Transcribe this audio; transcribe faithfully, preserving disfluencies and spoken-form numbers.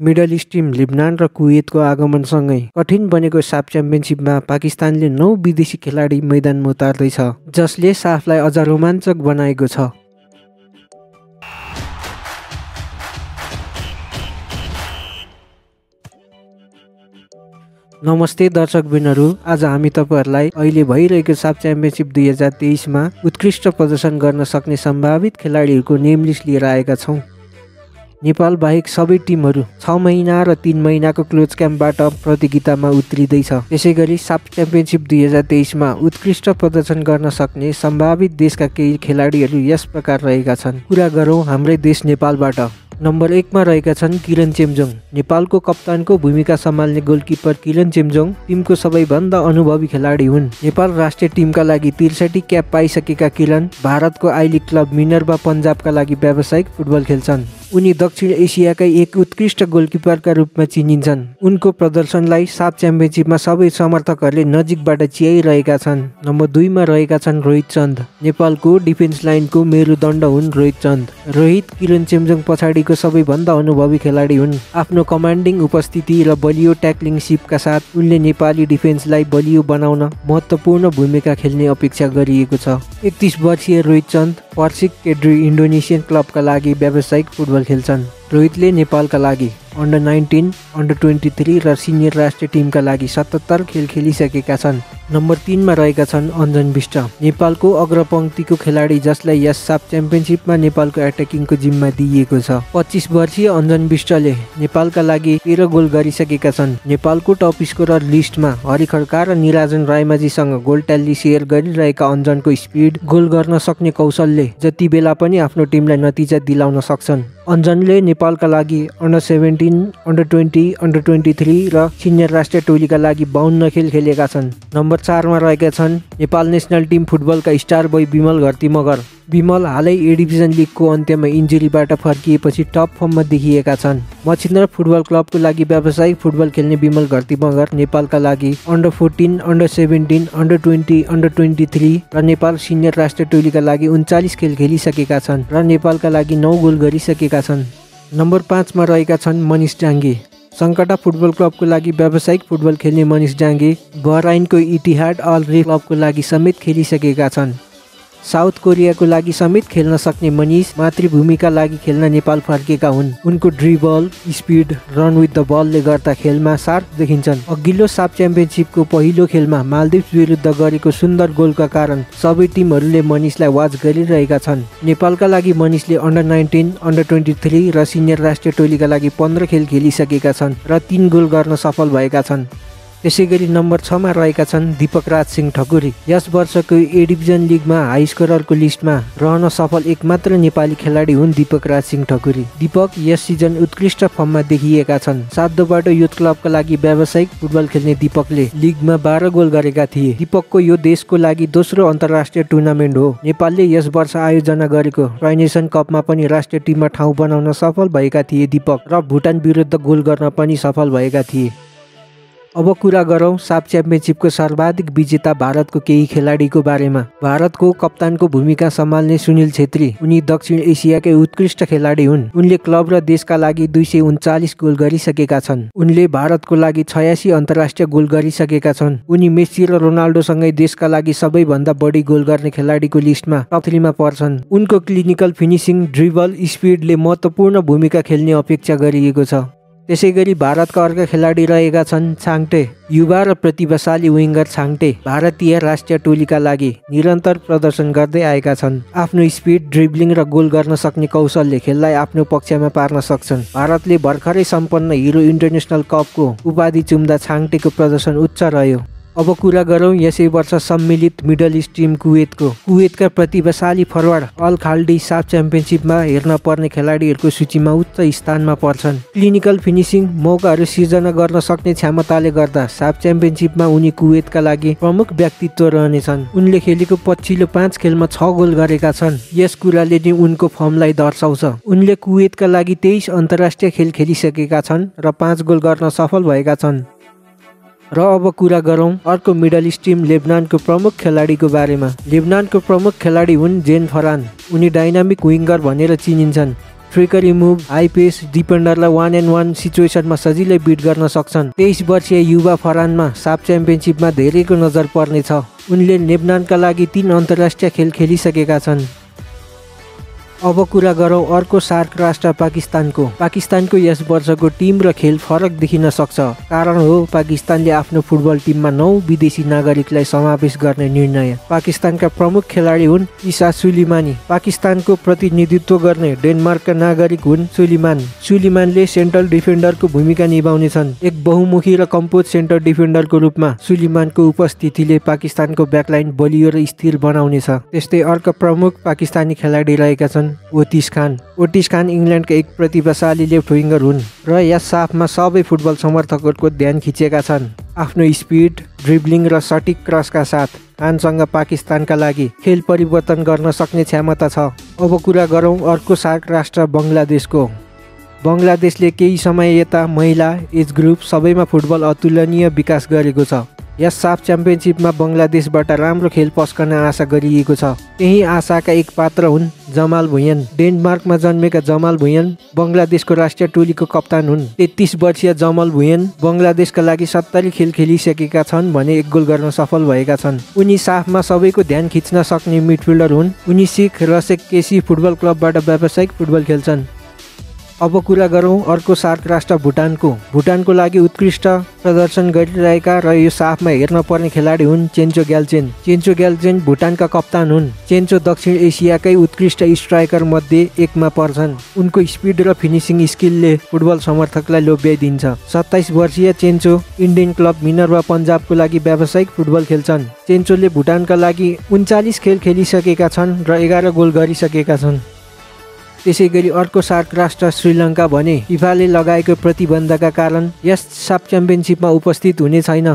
Middle East team Lebanon र कुवेतको आगमनसँगै कठिन बनेको साफ च्याम्पियनसिपमा पाकिस्तानले नौ विदेशी खेलाडी मैदानमा उतार्दैछ, जसले साफलाई अझ रोमाञ्चक बनाएको छ। नमस्ते दर्शकबिनहरू, आज हामी तपाईहरुलाई अहिले भइरहेको साफ च्याम्पियनसिप दुई हजार तेइसमा उत्कृष्ट प्रदर्शन गर्न सक्ने सम्भावित खेलाडीहरूको नेम लिस्ट लिएर आएका छौँ। नेपाल बाहेक सबै टिमहरू छ महिना र तीन महिनाको क्लोज क्याम्पबाट प्रतियोगितामा उत्रिँदैछ। त्यसैगरी साफ च्याम्पियनसिप दुई हजार तेइसमा उत्कृष्ट प्रदर्शन गर्न सक्ने सम्भावित देशका केही खेलाडीहरू यस प्रकार रहेका छन्। कुरा गरौँ हाम्रै देश नेपालबाट। नम्बर एकमा रहेका छन् किरण चेम्जोङ। नेपालको कप्तानको भूमिका सम्हाल्ने गोलकिपर किरण चेम्जोङ टिमको सबैभन्दा अनुभवी खेलाडी हुन्। नेपाल राष्ट्रिय टिमका लागि त्रिसठी क्याप पाइसकेका किरण भारतको आई लिग क्लब मिनर्भा पन्जाबका लागि व्यावसायिक फुटबल खेल्छन्। उनी दक्षिण एसियाकै एक उत्कृष्ट गोलकिपरका रूपमा चिनिन्छन्। उनको प्रदर्शनलाई साफ च्याम्पियनसिपमा सबै समर्थकहरूले नजिकबाट चियाइरहेका छन्। नम्बर दुईमा रहेका छन् रोहित चन्द। नेपालको डिफेन्स लाइनको मेरुदण्ड हुन् रोहित चन्द। रोहित किरण चेम्जोङ पछाडिको सबैभन्दा अनुभवी खेलाडी हुन्। आफ्नो कमान्डिङ उपस्थिति र बलियो ट्याक्लिङ सिपका साथ उनले नेपाली डिफेन्सलाई बलियो बनाउन महत्त्वपूर्ण भूमिका खेल्ने अपेक्षा गरिएको छ। एकतीस वर्षीय Rohit Chand Persik Kediri Indonesian क्लबका लागि व्यावसायिक फुटबल खेल्छन्। रोहितले नेपालका लागि under nineteen, under twenty three र सिनियर राष्ट्रिय टिमका लागि सतहत्तर खेल खेलिसकेका छन्। नम्बर तीनमा रहेका छन् अन्जन बिष्ट। नेपालको अग्रपङ्क्तिको खेलाडी जसलाई यस साफ च्याम्पियनसिपमा नेपालको एट्याकिङको जिम्मा दिइएको छ। पच्चिस वर्षीय अन्जन बिष्टले नेपालका लागि तेह्र गोल गरिसकेका छन्। नेपालको टप स्कोरर लिस्टमा हरि खड्का र निराजन रायमाझीसँग गोल ट्याली सेयर गरिरहेका अन्जनको स्पिड, गोल गर्न सक्ने कौशलले जति बेला पनि आफ्नो टिमलाई नतिजा दिलाउन सक्छन्। अन्जनले नेपालका लागि under seventeen, under twenty, under twenty three र सिनियर राष्ट्रिय टोलीका लागि बाउन्न खेल खेलेका छन्। नम्बर चारमा रहेका छन् नेपाल नेसनल टिम फुटबलका स्टार बोय विमल घरती मगर। विमल हालै ए डिभिजन लिगको अन्त्यमा इन्जुरीबाट फर्किएपछि टप फर्ममा देखिएका छन्। मछिन्द्र फुटबल क्लबको लागि व्यावसायिक फुटबल खेल्ने विमल घरती मगर नेपालका लागि under fourteen, under seventeen, under twenty, under twenty three र नेपाल सिनियर राष्ट्रिय टोलीका लागि उन्चालिस खेल खेलिसकेका छन् र नेपालका लागि नौ गोल गरिसकेका छन्। नम्बर पाँचमा रहेका छन् मनिष डाङ्गे। सङ्कटा फुटबल क्लबको लागि व्यावसायिक फुटबल खेल्ने मनिष डाङ्गे बहराइनको इतिहाद अल रेफ क्लबको लागि समेत खेलिसकेका छन्। साउथ कोरियाको लागि समेत खेल्न सक्ने मनिष मातृभूमिका लागि खेल्न नेपाल फर्केका हुन्। उनको dribble, speed, run with the बलले गर्दा खेलमा सार्प देखिन्छन्। अघिल्लो साफ च्याम्पियनसिपको पहिलो खेलमा मालदिप्स विरुद्ध गरेको सुन्दर गोलका कारण सबै टिमहरूले मनिषलाई वाच गरिरहेका छन्। नेपालका लागि मनिषले under nineteen, under twenty three र सिनियर राष्ट्रिय टोलीका लागि पन्ध्र खेल खेलिसकेका छन् र तीन गोल गर्न सफल भएका छन्। त्यसैगरी नम्बर छमा रहेका छन् दीपक राज सिंह ठकुरी। यस वर्षको ए डिभिजन लिगमा हाई स्कोररको लिस्टमा रहन सफल एकमात्र नेपाली खेलाडी हुन् दीपक राज सिंह ठकुरी। दीपक यस सिजन उत्कृष्ट फर्ममा देखिएका छन्। सातोबाट युथ क्लबका लागि व्यावसायिक फुटबल खेल्ने दीपकले लिगमा बाह्र गोल गरेका थिए। दीपकको यो देशको लागि दोस्रो अन्तर्राष्ट्रिय टुर्नामेन्ट हो। नेपालले यस वर्ष आयोजना गरेको ट्राइनेसन कपमा पनि राष्ट्रिय टिममा ठाउँ बनाउन सफल भएका थिए दीपक र भुटान विरुद्ध गोल गर्न पनि सफल भएका थिए। अब कुरा गरौँ साफ च्याम्पियनसिपको सर्वाधिक विजेता भारतको केही खेलाडीको बारेमा। भारतको कप्तानको भूमिका सम्हाल्ने सुनिल छेत्री। उनी दक्षिण एसियाकै उत्कृष्ट खेलाडी हुन्। उनले क्लब र देशका लागि दुई सय उन्चालिस गोल गरिसकेका छन्। उनले भारतको लागि छयासी अन्तर्राष्ट्रिय गोल गरिसकेका छन्। उनी मेस्सी र रोनाल्डोसँगै देशका लागि सबैभन्दा बढी गोल गर्ने खेलाडीको लिस्टमा टप थ्रीमा पर्छन्। उनको क्लिनिकल फिनिसिङ, ड्रिबल, स्पिडले महत्त्वपूर्ण भूमिका खेल्ने अपेक्षा गरिएको छ। त्यसैगरी भारतका अर्का खेलाडी रहेका छन् छाङटे। युवा र प्रतिभाशाली विङ्गर छाङटे भारतीय राष्ट्रिय टोलीका लागि निरन्तर प्रदर्शन गर्दै आएका छन्। आफ्नो स्पिड, ड्रिब्लिङ र गोल गर्न सक्ने कौशलले खेललाई आफ्नो पक्षमा पार्न सक्छन्। भारतले भर्खरै सम्पन्न हिरो इन्टरनेसनल कपको उपाधि चुम्दा छाङटेको प्रदर्शन उच्च रह्यो। अब कुरा गरौँ यसै वर्ष सम्मिलित मिडल इस्ट टिम कुवेतको। कुवेतका प्रतिभाशाली फरवार्ड अल खाल्डी साफ च्याम्पियनसिपमा हेर्न पर्ने खेलाडीहरूको सूचीमा उच्च स्थानमा पर्छन्। क्लिनिकल फिनिसिङ, मौकाहरू सिर्जना गर्न सक्ने क्षमताले गर्दा साफ च्याम्पियनसिपमा उनी कुवेतका लागि प्रमुख व्यक्तित्व रहनेछन्। उनले खेलेको पछिल्लो पाँच खेलमा छ गोल गरेका छन्। यस कुराले नै उनको फर्मलाई दर्शाउँछ। उनले कुवेतका लागि तेइस अन्तर्राष्ट्रिय खेल खेलिसकेका छन् र पाँच गोल गर्न सफल भएका छन्। र अब कुरा गरौँ अर्को मिडल इस्ट टिम लेबनानको प्रमुख खेलाडीको बारेमा। लेबनानको प्रमुख खेलाडी हुन् जेन फरान। उनी डाइनामिक विङ्गर भनेर चिनिन्छन्। ट्रिकरी मुभ, हाई पेस, डिफेन्डरलाई वान एन्ड वान सिचुएसनमा सजिलै बिट गर्न सक्छन्। तेइस वर्षीय युवा फरहानमा साफ च्याम्पियनसिपमा धेरैको नजर पर्नेछ। उनले लेबनानका लागि तीन अन्तर्राष्ट्रिय खेल खेलिसकेका छन्। अब कुरा गरौँ अर्को सार्क राष्ट्र पाकिस्तानको। पाकिस्तानको यस वर्षको टिम र खेल फरक देखिन सक्छ। कारण हो पाकिस्तानले आफ्नो फुटबल टिममा नौ विदेशी नागरिकलाई समावेश गर्ने निर्णय। पाकिस्तानका प्रमुख खेलाडी हुन् इसा सुलिमानी। पाकिस्तानको प्रतिनिधित्व गर्ने डेनमार्कका नागरिक हुन् सुलिमान। सुलिमानले सेन्ट्रल डिफेन्डरको भूमिका निभाउनेछन्। एक बहुमुखी र कम्पोज सेन्टर डिफेन्डरको रूपमा सुलिमानको उपस्थितिले पाकिस्तानको ब्याकलाइन बलियो र स्थिर बनाउनेछ। त्यस्तै अर्का प्रमुख पाकिस्तानी खेलाडी रहेका छन् ओटिस खान। ओटिस खान इङ्ल्यान्डका एक प्रतिभाशाली लेफ्ट विङ्गर हुन् र यस साफमा सबै फुटबल समर्थकहरूको ध्यान खिचेका छन्। आफ्नो स्पिड, ड्रिब्लिङ र सटिक क्रसका साथ खानसँग पाकिस्तानका लागि खेल परिवर्तन गर्न सक्ने क्षमता छ। अब कुरा गरौँ अर्को सार्क राष्ट्र बङ्गलादेशको। बङ्गलादेशले केही समय यता महिला, एज ग्रुप सबैमा फुटबल अतुलनीय विकास गरेको छ। यस साफ च्याम्पियनसिपमा बङ्गलादेशबाट राम्रो खेल पस्कन आशा गरिएको छ। त्यही आशाका एक पात्र हुन् जमाल भुयन। डेनमार्कमा जन्मेका जमाल भुयन बङ्गलादेशको राष्ट्रिय टोलीको कप्तान हुन्। तेत्तिस वर्षीय जमाल भुयन बङ्गलादेशका लागि सत्तरी खेल खेलिसकेका छन् भने एक गोल गर्न सफल भएका छन्। उनी साफमा सबैको ध्यान खिच्न सक्ने मिडफिल्डर हुन्। उनी सिख रसेक केसी फुटबल क्लबबाट व्यावसायिक फुटबल खेल्छन्। अब कुरा गरौँ अर्को सार्क राष्ट्र भुटानको। भुटानको लागि उत्कृष्ट प्रदर्शन गरिरहेका र यो साफमा हेर्न पर्ने खेलाडी हुन् चेन्चो ग्याल्चेन। चेन्चो ग्याल्चेन भुटानका कप्तान हुन्। चेन्चो दक्षिण एसियाकै उत्कृष्ट स्ट्राइकर मध्ये एकमा पर्छन्। उनको स्पिड र फिनिसिङ स्किलले फुटबल समर्थकलाई लोभ्याइदिन्छ। सत्ताइस वर्षीय चेन्चो इन्डियन क्लब मिनर्वा पन्जाबको लागि व्यावसायिक फुटबल खेल्छन्। चेन्चोले भुटानका लागि उन्चालिस खेल खेलिसकेका छन् र एघार गोल गरिसकेका छन्। त्यसै गरी अर्को सार्क राष्ट्र श्रीलङ्का भने फिफाले लगाएको प्रतिबन्धका कारण यस साफ च्याम्पियनसिपमा उपस्थित हुने छैन।